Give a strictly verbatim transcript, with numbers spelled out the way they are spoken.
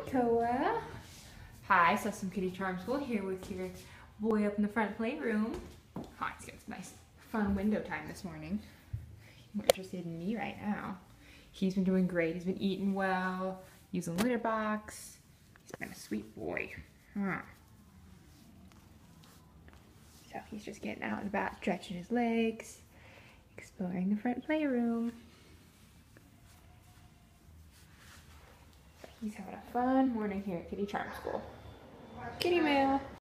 Koa. Hi, so some Kitty Charm School here with your boy up in the front playroom. Hi, it's got some nice fun window time this morning. More interested in me right now. He's been doing great. He's been eating well, using litter box. He's been a sweet boy. Huh. So he's just getting out and about, stretching his legs, exploring the front playroom. He's having a fun morning here at Kitty Charm School. Kitty mail.